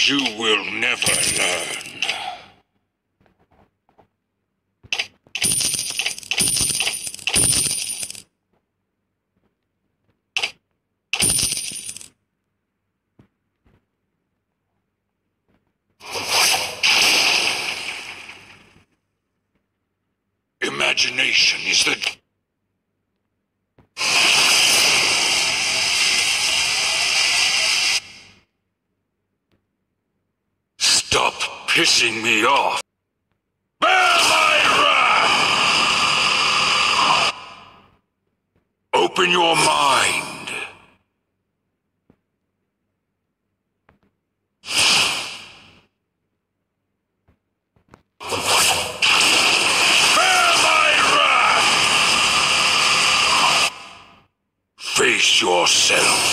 You will never learn. Imagination is the... Stop pissing me off. Bear my wrath! Open your mind. Bear my wrath! Face yourself.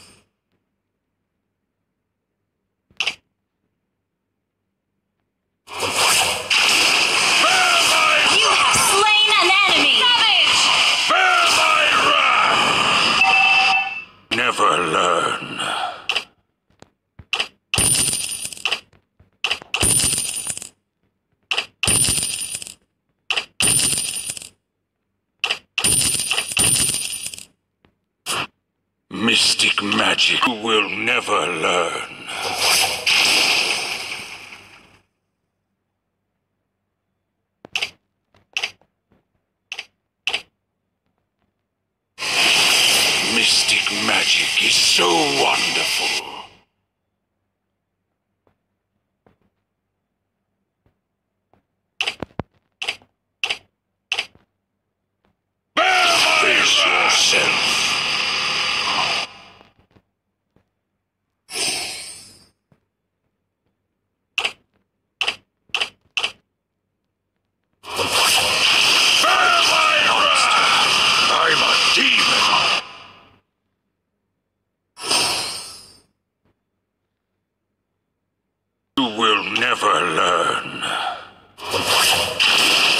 Never learn. Mystic magic will never learn. Mystic magic is so wonderful. Face yourself. Bear my wrath! I'm a demon. You will never learn.